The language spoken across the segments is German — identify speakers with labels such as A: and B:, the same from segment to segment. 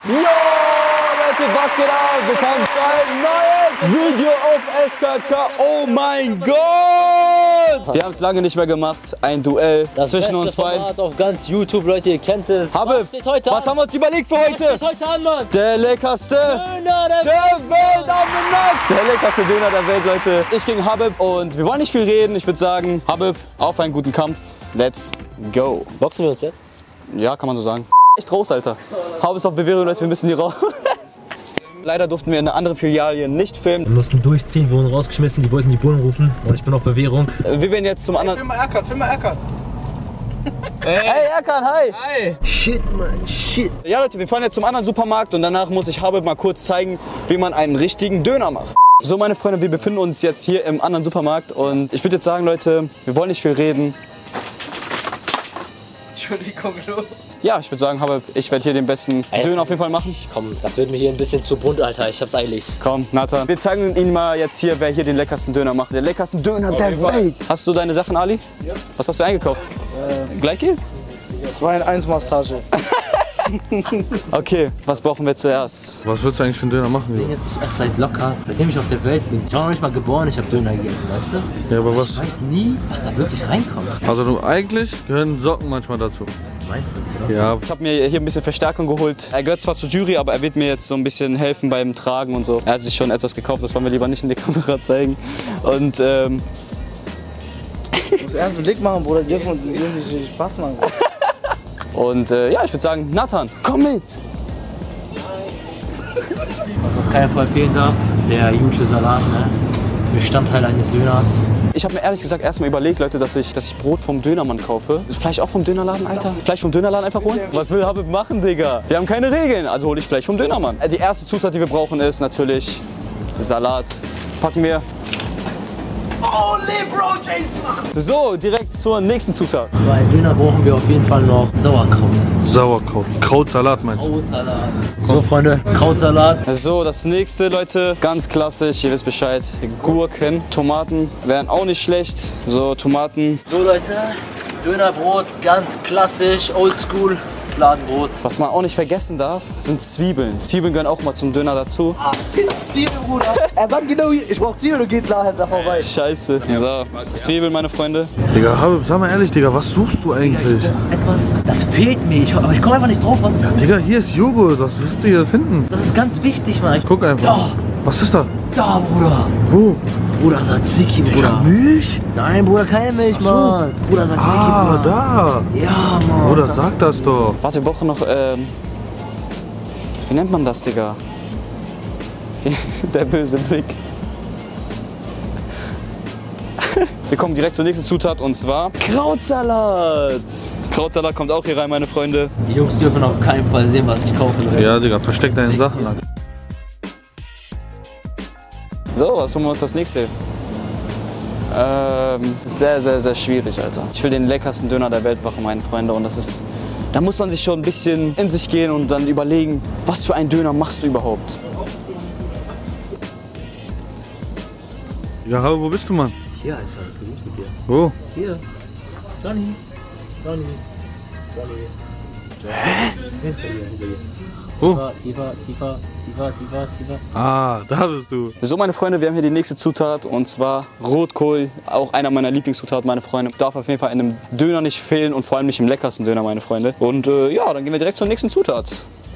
A: Yo, Leute, was geht ab? Willkommen zu einem neuen Video auf SKK. Oh mein Gott! Wir haben es lange nicht mehr gemacht. Ein Duell zwischen uns beiden.
B: Format auf ganz YouTube, Leute, ihr kennt es.
A: Habib, was haben wir uns überlegt für heute?
B: Was steht heute an, Mann?
A: Der leckerste
B: Döner der
A: Welt am Markt. Der leckerste Döner der Welt, Leute. Ich gegen Habib und wir wollen nicht viel reden. Ich würde sagen, Habib, auf einen guten Kampf. Let's go.
B: Boxen wir uns jetzt?
A: Ja, kann man so sagen. Echt raus, Alter. Habib ist auf Bewährung, Leute, wir müssen hier raus. Leider durften wir in einer anderen Filiale nicht filmen.
B: Wir mussten durchziehen, wurden rausgeschmissen, die wollten die Bullen rufen und ich bin auf Bewährung.
A: Wir werden jetzt zum anderen...
C: Film mal Erkan.
A: Hey Erkan, hi!
C: Hi!
B: Shit, Mann, shit.
A: Ja Leute, wir fahren jetzt zum anderen Supermarkt und danach muss ich Habib mal kurz zeigen, wie man einen richtigen Döner macht. So meine Freunde, wir befinden uns jetzt hier im anderen Supermarkt und ich würde jetzt sagen, Leute, wir wollen nicht viel reden.
C: Entschuldigung, Lo.
A: Ja, ich würde sagen, Habib, ich werde hier den besten Döner auf jeden Fall machen.
B: Komm, das wird mir hier ein bisschen zu bunt, Alter. Ich hab's eilig.
A: Komm, Nathan. Wir zeigen Ihnen mal jetzt hier, wer hier den leckersten Döner macht. Der leckersten Döner der Welt. Hast du deine Sachen, Ali? Ja. Was hast du eingekauft? Gleich gehen?
C: 2-in-1 Massage.
A: Okay, was brauchen wir zuerst?
D: Was würdest du eigentlich für einen Döner machen?
B: Ich bin jetzt erst seit locker, seitdem ich auf der Welt bin. Ich war noch nicht mal geboren, ich habe Döner gegessen, weißt du?
D: Ja, aber was?
B: Ich weiß nie, was da wirklich reinkommt.
D: Also eigentlich gehören Socken manchmal dazu.
B: Meinst du, oder?
D: Ja.
A: Ich habe mir hier ein bisschen Verstärkung geholt. Er gehört zwar zur Jury, aber er wird mir jetzt so ein bisschen helfen beim Tragen und so. Er hat sich schon etwas gekauft, das wollen wir lieber nicht in die Kamera zeigen. Und
C: Du musst ernst einen Blick machen, Bruder. Die dürfen uns nicht Spaß machen.
A: Ja, ich würde sagen, Nathan, komm mit!
B: Was auf keinen Fall fehlen darf, der gute Salat, ne? Bestandteil eines Döners.
A: Ich habe mir ehrlich gesagt erstmal überlegt, Leute, dass ich Brot vom Dönermann kaufe. Ist Fleisch auch vom Dönerladen, Alter? Fleisch vom Dönerladen einfach holen? Was will Habib machen, Digga? Wir haben keine Regeln, also hole ich Fleisch vom Dönermann. Die erste Zutat, die wir brauchen, ist natürlich Salat. Packen wir. So, direkt zur nächsten Zutat.
B: Für einen Döner brauchen wir auf jeden Fall noch Sauerkraut.
D: Sauerkraut. Krautsalat meinst du?
B: Krautsalat. So, Freunde, Krautsalat.
A: So, das nächste, Leute, ganz klassisch, ihr wisst Bescheid. Gurken, Tomaten wären auch nicht schlecht. So, Tomaten.
B: So, Leute, Dönerbrot, ganz klassisch, oldschool, Fladenbrot.
A: Was man auch nicht vergessen darf, sind Zwiebeln. Zwiebeln gehören auch mal zum Döner dazu.
C: Ist Zwiebel, Bruder. Er sagt genau hier, ich brauch Zwiebel und geht da vorbei.
A: Scheiße. So, Zwiebeln, meine Freunde.
D: Digga, Habib, sag mal ehrlich, Digga, was suchst du eigentlich?
B: Etwas, das fehlt mir, aber ich komme einfach nicht drauf, was
D: Ja, Digga, hier ist Joghurt, was willst du hier finden?
B: das ist ganz wichtig, Mann.
D: Guck einfach.
B: Da,
D: Was ist da?
B: da, Bruder.
D: Wo?
B: Bruder, Tzatziki, Bruder.
D: Milch?
B: Nein, Bruder, keine Milch, Mann. Bruder, Tzatziki,
D: Ah,
B: Bruder.
D: da.
B: Ja, Mann.
D: Bruder, sag das doch.
A: Warte, wir brauchen noch, wie nennt man das, Digga? Der böse Blick. Wir kommen direkt zur nächsten Zutat und zwar Krautsalat. Krautsalat kommt auch hier rein, meine Freunde.
B: Die Jungs dürfen auf keinen Fall sehen, was ich kaufen will.
D: Ja, Digga, versteck deine Sachen. Alter.
A: So, was holen wir uns das nächste? Sehr, sehr, sehr schwierig, Alter. Ich will den leckersten Döner der Welt machen, meine Freunde. Und das ist, da muss man sich schon ein bisschen in sich gehen und dann überlegen, was für einen Döner machst du überhaupt?
D: Ja, Habib, wo bist du, Mann?
B: Hier, Alter, das geht gut mit dir.
D: Wo?
B: Hier. Johnny. Johnny. Johnny. Hinter dir.
D: Wo?
B: Tiefer.
D: Ah, da bist du.
A: So, meine Freunde, wir haben hier die nächste Zutat und zwar Rotkohl. Auch einer meiner Lieblingszutaten, meine Freunde. Darf auf jeden Fall in einem Döner nicht fehlen und vor allem nicht im leckersten Döner, meine Freunde. Und ja, dann gehen wir direkt zur nächsten Zutat.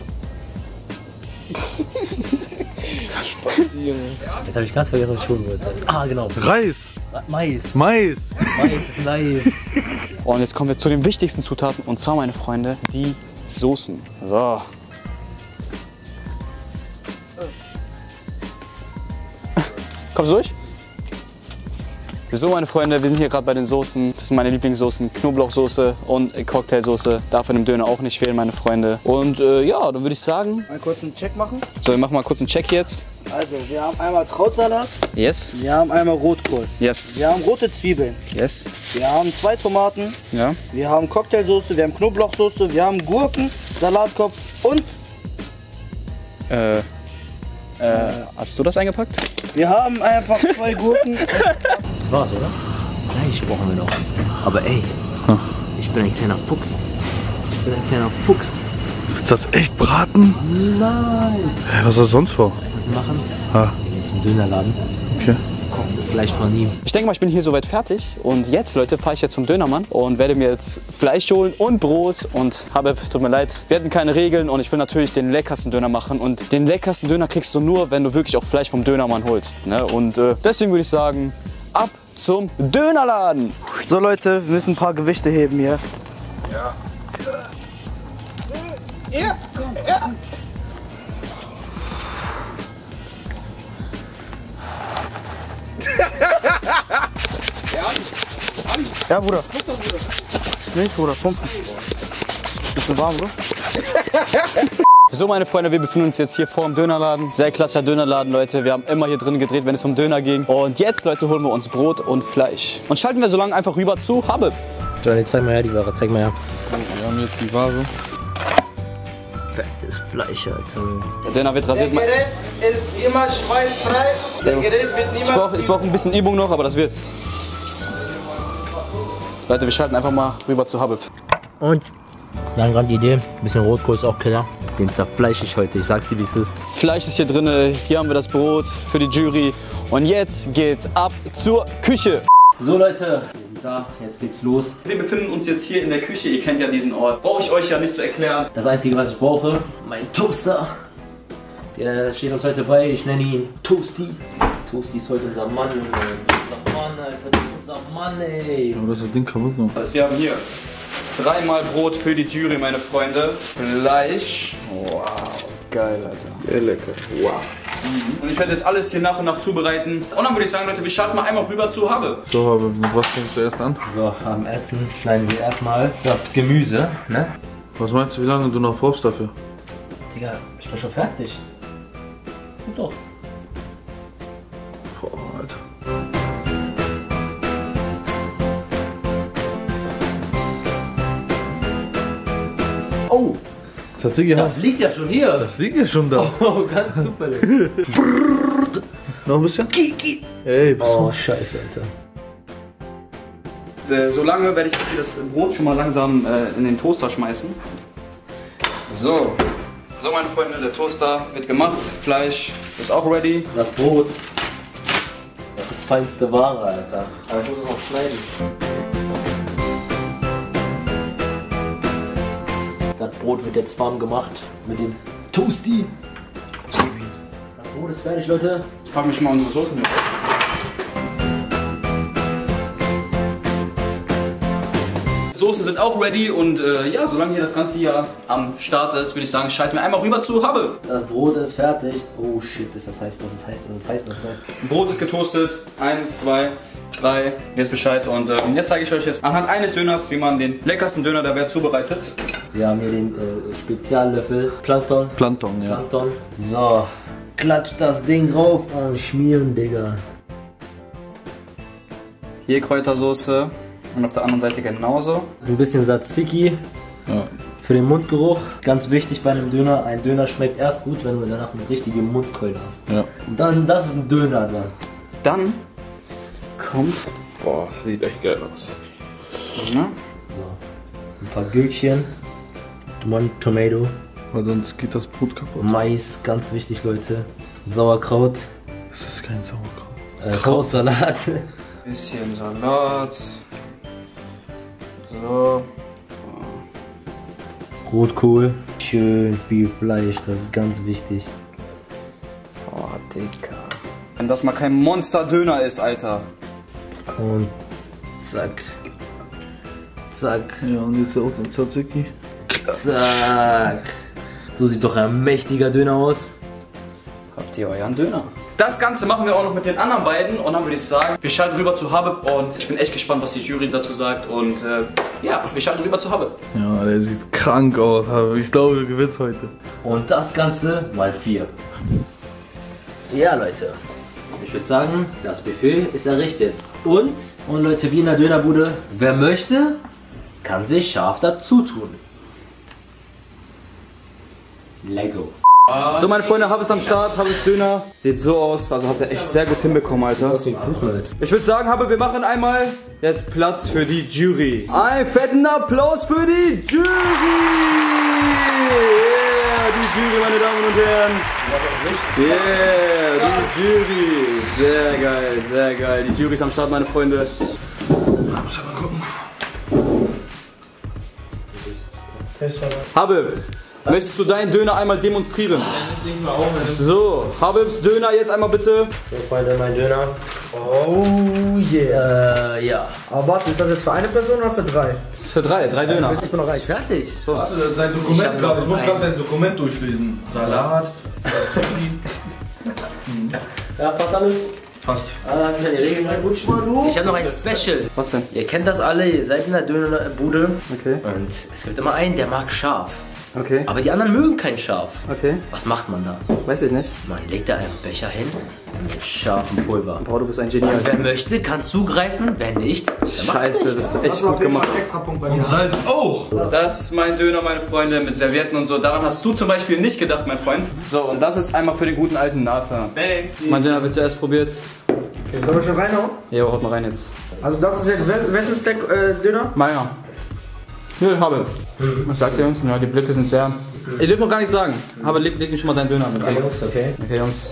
B: Jetzt habe ich ganz vergessen, was ich holen wollte. Ah, genau.
D: Reis.
B: Mais.
D: Mais.
B: Mais ist nice.
A: Und jetzt kommen wir zu den wichtigsten Zutaten und zwar, meine Freunde, die Soßen. So. Kommst du durch? So, meine Freunde, wir sind hier gerade bei den Soßen. Das sind meine Lieblingssoßen. Knoblauchsoße und Cocktailsoße. Darf in einem Döner auch nicht fehlen, meine Freunde. Und ja, dann würde ich sagen...
C: Mal kurz einen Check machen.
A: So, wir machen mal kurz einen Check jetzt.
C: Also, wir haben einmal Krautsalat,
A: Yes.
C: wir haben einmal Rotkohl,
A: Yes.
C: wir haben rote Zwiebeln,
A: Yes.
C: wir haben 2 Tomaten,
A: Ja.
C: wir haben Cocktailsoße, wir haben Knoblauchsoße, wir haben Gurken, Salatkopf und
A: Hast du das eingepackt?
C: wir haben einfach 2 Gurken.
B: Das war's, oder? Fleisch brauchen wir noch. Aber ey, ich bin ein kleiner Fuchs. Ich bin ein kleiner Fuchs.
D: Ist das echt Braten?
B: Niemals.
D: Hä, was ist sonst vor?
B: Weißt du, was wir machen?
D: Ah,
B: Wir gehen zum Dönerladen.
D: okay.
B: Fleisch von ihm.
A: Ich denke mal, ich bin hier soweit fertig. Und jetzt, Leute, fahre ich jetzt zum Dönermann und werde mir jetzt Fleisch holen und Brot. Und Habib, tut mir leid, wir hatten keine Regeln und ich will natürlich den leckersten Döner machen. Und den leckersten Döner kriegst du nur, wenn du wirklich auch Fleisch vom Dönermann holst. Ne? Und deswegen würde ich sagen, ab zum Dönerladen.
C: So Leute, wir müssen ein paar Gewichte heben hier. Ja, Bruder. Nicht, Bruder, pumpen. Bisschen warm, oder?
A: So, meine Freunde, wir befinden uns jetzt hier vor dem Dönerladen. Sehr klassischer Dönerladen, Leute. Wir haben immer hier drin gedreht, wenn es um Döner ging. Und jetzt, Leute, holen wir uns Brot und Fleisch. Und schalten wir so lange einfach rüber zu Habib.
B: Johnny, zeig mal her die Ware, zeig mal her.
D: Wir haben jetzt die Ware.
B: Fettes Fleisch, Alter.
A: Der Döner wird rasiert.
C: Gerät ist immer schweißfrei. Der Gerät wird niemals...
A: Ich brauch ein bisschen Übung noch, aber das wird. Leute, wir schalten einfach mal rüber zu Habib.
B: Und? Dann gerade die Idee. Ein bisschen Rotkohl ist auch Killer. Den zerfleische ich heute. Ich sag's dir, wie es ist.
A: Fleisch ist hier drin. Hier haben wir das Brot für die Jury. Und jetzt geht's ab zur Küche.
B: So, Leute. Wir sind da. Jetzt geht's los.
A: Wir befinden uns jetzt hier in der Küche. Ihr kennt ja diesen Ort. Brauche ich euch ja nicht zu erklären.
B: Das Einzige, was ich brauche, mein Toaster. Der steht uns heute bei. Ich nenne ihn Toasty. Toasty ist heute unser Mann. Unser Mann, Alter. Das ist unser Mann, ey.
D: Aber das ist das Ding kaputt gemacht.
A: Also wir haben hier 3-mal Brot für die Jury, meine Freunde. Fleisch. Wow, geil, Alter. Sehr lecker. Wow. Und ich werde jetzt alles hier nach und nach zubereiten. Und dann würde ich sagen, Leute, wir schalten mal einmal rüber zu Habib.
D: So, aber mit was fängst du erst an?
B: So, am Essen schneiden wir erstmal das Gemüse, ne?
D: Was meinst du, wie lange du noch brauchst dafür?
B: Digga, ich bin schon fertig. Gut doch.
D: Boah, Alter.
B: Oh,
D: Tzatziki,
B: das liegt ja schon hier.
D: das liegt ja schon da.
B: Oh, ganz zufällig.
D: Noch ein bisschen? Ey, bist
B: Oh, scheiße, Alter.
A: So lange werde ich jetzt hier das Brot schon mal langsam in den Toaster schmeißen. So. So, meine Freunde, der Toaster wird gemacht. Fleisch ist auch ready.
B: Das Brot, das ist feinste Ware, Alter. Aber ich muss es noch schneiden. Das Brot wird jetzt warm gemacht mit dem Toasty. Das Brot ist fertig, Leute.
A: Jetzt packen wir schon mal unsere Soßen hier auf. Soßen sind auch ready und ja, solange hier das Ganze hier am Start ist, würde ich sagen, schalten wir einmal rüber zu Habib.
B: Das Brot ist fertig. Oh shit, das heißt, das ist heiß, das ist heiß, das ist heiß.
A: Brot ist getoastet. 1, 2, 3. Ihr wisst Bescheid. Und jetzt zeige ich euch jetzt anhand eines Döners, wie man den leckersten Döner der Welt zubereitet.
B: Wir haben hier den Speziallöffel Plankton.
D: Plankton, ja.
B: Plankton. So, klatscht das Ding drauf und schmieren, Digga.
A: Hier Kräutersoße und auf der anderen Seite genauso.
B: Ein bisschen Tzatziki
D: Ja.
B: für den Mundgeruch. Ganz wichtig bei einem Döner. Ein Döner schmeckt erst gut, wenn du danach eine richtige Mundkeule hast.
D: Ja.
B: Und dann, das ist ein Döner dann.
A: Dann kommt
D: Boah, sieht echt geil aus.
A: ne?
B: So, ein paar Gürkchen. Tomato.
D: Weil sonst geht das Brot kaputt.
B: Mais, ganz wichtig, Leute. Sauerkraut.
D: Das ist kein Sauerkraut.
B: Krautsalat.
A: Bisschen Salat. So.
B: Rotkohl. Schön viel Fleisch, das ist ganz wichtig.
A: Oh, Digga. Wenn das mal kein Monster-Döner ist, Alter.
B: Und zack. Zack.
D: Ja, und jetzt auch den Tzatziki.
B: Zack. So sieht doch ein mächtiger Döner aus.
A: Habt ihr euren Döner? Das Ganze machen wir auch noch mit den anderen beiden und dann würde ich sagen, wir schalten rüber zu Habib und ich bin echt gespannt, was die Jury dazu sagt und ja, wir schalten rüber zu Habib.
D: Ja, der sieht krank aus, aber ich glaube, du gewinnst heute.
B: Und das Ganze mal 4. Ja, Leute. Ich würde sagen, das Buffet ist errichtet. Und Leute, wie in der Dönerbude, wer möchte, kann sich scharf dazu tun. Lego.
A: So, meine Freunde, Habib ist am Start, Habib's Döner. Sieht so aus, also hat er echt sehr gut hinbekommen, Alter.
B: Das ist ein Fußball.
A: Ich würde sagen, Habib, wir machen einmal jetzt Platz für die Jury. Einen fetten Applaus für die Jury! die Jury, meine Damen und Herren. Yeah, die Jury. Sehr geil, sehr geil. Die Jury ist am Start, meine Freunde.
D: Muss aber gucken.
A: Habib, möchtest du deinen Döner einmal demonstrieren? So, Habibs Döner jetzt einmal bitte.
B: So, Freunde, mein Döner.
C: Oh yeah.
B: Ja.
C: Aber warte, ist das jetzt für eine Person oder für 3?
A: Das ist für drei Döner.
B: Ich bin noch gar nicht fertig.
A: So.
D: Warte, das ist sein Dokument gerade. Ich muss gerade sein Dokument durchlesen. Salat,
B: Ja, passt alles.
D: passt.
B: Wieder die Regeln.
C: Rutsch mal du.
B: Ich habe noch ein Special.
A: Was denn?
B: Ihr kennt das alle, ihr seid in der Dönerbude.
A: Okay.
B: Und es gibt immer einen, der mag scharf.
A: Okay.
B: Aber die anderen mögen kein Scharf.
A: Okay.
B: Was macht man da?
A: Weiß ich nicht.
B: Man legt da einen Becher hin mit scharfem Pulver.
A: Boah, du bist ein Genie.
B: Und wer möchte, kann zugreifen. Wer nicht, der macht's
A: Scheiße,
B: nicht.
A: das ist echt gut gemacht.
C: Extra Punkt bei mir.
D: Und Salz auch.
A: Das ist mein Döner, meine Freunde, mit Servietten und so. Daran hast du zum Beispiel nicht gedacht, mein Freund. So, und das ist einmal für den guten alten Nathan. Mein Döner wird zuerst probiert.
C: Okay, sollen wir schon reinhauen?
A: Ja, haut mal rein jetzt.
C: Also das ist jetzt, wessen Stack Döner?
A: Meiner. Hier, Habe. Was sagt ihr uns? Ja, die Blicke sind sehr... Ihr dürft noch gar nicht sagen. Aber leg mir schon mal deinen Döner mit.
B: Okay, Jungs, okay.
A: Okay, Jungs.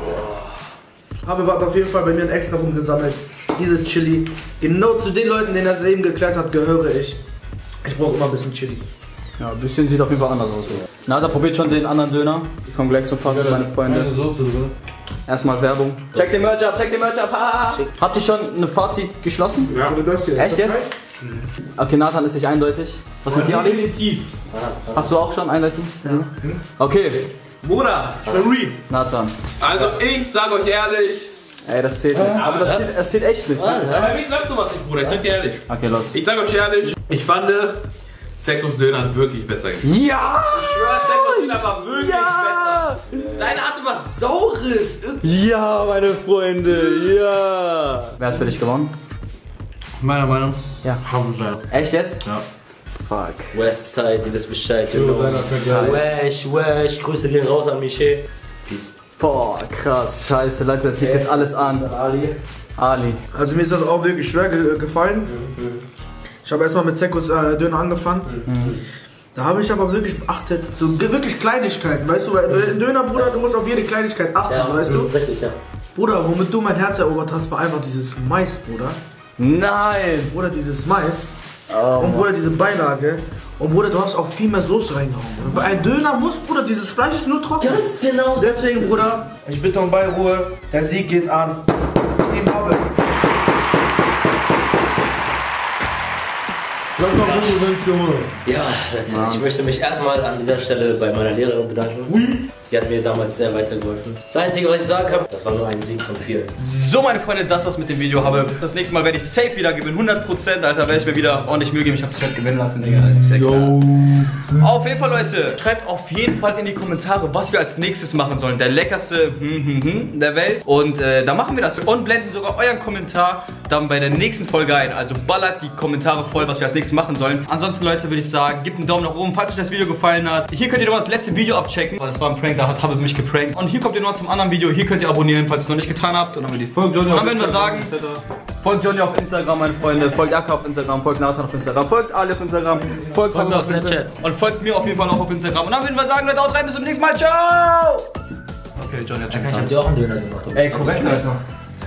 C: Habe hat auf jeden Fall bei mir einen extra Punkt gesammelt. Dieses Chili. Genau zu den Leuten, denen das eben geklärt hat, gehöre ich. Ich brauche immer ein bisschen Chili.
A: Ja, ein bisschen sieht auf jeden Fall anders aus. Nathan probiert schon den anderen Döner. Ich komme gleich zum Fazit, meine Freunde.
D: Soße drin.
A: Erstmal Werbung. Check den Merch ab, check den Merch ab. Ha. Habt ihr schon eine Fazit geschlossen?
C: Ja. Das hier.
A: Echt jetzt? Okay, Nathan ist nicht eindeutig. Was mit dir, Ali?
D: Definitiv.
A: Hast du auch schon eindeutig? Okay,
D: Bruder, ich bin real.
A: Nathan.
D: Also ich sag euch ehrlich.
A: Ey, das zählt nicht. Aber das zählt echt nicht.
D: Bei mir klappt sowas nicht, Bruder. Ich sag dir ehrlich.
A: Okay, los.
D: Ich sag euch ehrlich. Ich fand Sektos Döner hat wirklich besser gemacht.
A: Ja!
D: Ich schwör, Sektos Döner war wirklich besser. Deine hatte was Saures.
A: Ja, meine Freunde, ja! Wer hat für dich gewonnen?
D: Meiner Meinung?
A: Ja.
D: Hamza.
A: Echt jetzt?
D: Ja.
A: Fuck.
B: Westside, ihr wisst Bescheid.
A: Scheiße.
B: Wesh, Grüße gehen raus an Michel. Peace.
A: Boah, krass, scheiße, Leute, das liegt jetzt alles an. Ali.
C: Also mir ist das auch wirklich schwer gefallen. Ich habe erstmal mit Zekos Döner angefangen. Da habe ich aber wirklich beachtet, so wirklich Kleinigkeiten, weißt du, weil Döner, Bruder, du musst auf jede Kleinigkeit achten,
B: Ja,
C: weißt du?
B: Richtig, ja.
C: Bruder, womit du mein Herz erobert hast, war einfach dieses Mais, Bruder.
A: Nein!
C: Bruder, dieses Mais. Und Bruder, diese Beilage. Und Bruder, du hast auch viel mehr Soße reingehauen. Bruder. Bei einem Döner muss, Bruder, dieses Fleisch ist nur trocken.
B: Ganz genau.
C: Deswegen, Bruder, ich bitte um Beiruhe. Der Sieg geht an Team Habe.
D: Sag mal, wo du willst, Junge.
B: Ja, Leute, ich möchte mich erstmal an dieser Stelle bei meiner Lehrerin bedanken. Sie hat mir damals sehr weitergeholfen. Das Einzige, was ich sagen kann, das war nur ein Sieg von vielen.
A: So, meine Freunde, das war's mit dem Video. Das nächste Mal werde ich safe wieder gewinnen. 100%, Alter, werde ich mir wieder ordentlich Mühe geben. Ich habe dich heute gewinnen lassen, Digga. Das ist ja klar. Auf jeden Fall, Leute, schreibt auf jeden Fall in die Kommentare, was wir als nächstes machen sollen. Der leckerste der Welt. Und da machen wir das. Und blenden sogar euren Kommentar dann bei der nächsten Folge ein. Also ballert die Kommentare voll, was wir als nächstes machen sollen. Ansonsten, Leute, würde ich sagen, gebt einen Daumen nach oben, falls euch das Video gefallen hat. Hier könnt ihr nochmal das letzte Video abchecken. Das war ein Prank, da hat Habe mich geprankt. Und hier kommt ihr nochmal zum anderen Video. Hier könnt ihr abonnieren, falls ihr es noch nicht getan habt. Und dann würden wir sagen, folgt Johnny auf Instagram, meine Freunde. Folgt Akka auf Instagram, folgt Nathan auf Instagram, folgt Ali auf Instagram, folgt mir auf Snapchat. Und folgt mir auf jeden Fall noch auf Instagram. Und dann würden wir sagen, Leute, haut rein, bis zum nächsten Mal. Ciao! Okay, Johnny hat schon
B: Ich hab dir auch einen Döner gemacht.
A: Ey, korrekt, Alter.